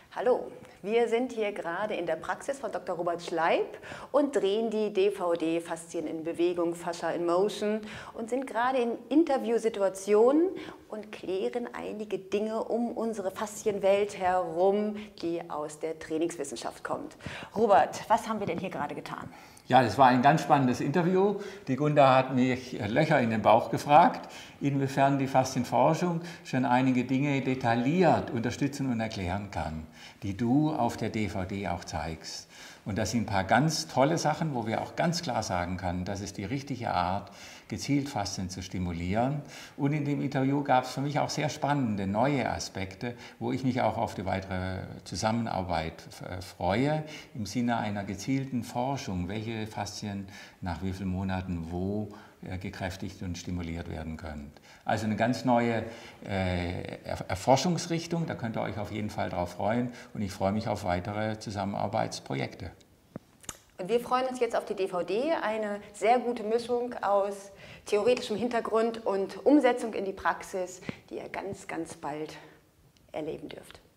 Hallo, wir sind hier gerade in der Praxis von Dr. Robert Schleib und drehen die DVD Faszien in Bewegung, Fascia in Motion und sind gerade in Interviewsituationen und klären einige Dinge um unsere Faszienwelt herum, die aus der Trainingswissenschaft kommt. Robert, was haben wir denn hier gerade getan? Ja, das war ein ganz spannendes Interview. Die Gunda hat mich Löcher in den Bauch gefragt, inwiefern die Faszienforschung schon einige Dinge detailliert unterstützen und erklären kann, die du auf der DVD auch zeigst. Und das sind ein paar ganz tolle Sachen, wo wir auch ganz klar sagen können, das ist die richtige Art, gezielt Faszien zu stimulieren. Und in dem Interview gab es für mich auch sehr spannende neue Aspekte, wo ich mich auch auf die weitere Zusammenarbeit freue, im Sinne einer gezielten Forschung, welche Faszien nach wie vielen Monaten wo gekräftigt und stimuliert werden können. Also eine ganz neue Erforschungsrichtung, da könnt ihr euch auf jeden Fall drauf freuen und ich freue mich auf weitere Zusammenarbeitsprojekte. Und wir freuen uns jetzt auf die DVD, eine sehr gute Mischung aus theoretischem Hintergrund und Umsetzung in die Praxis, die ihr ganz, ganz bald erleben dürft.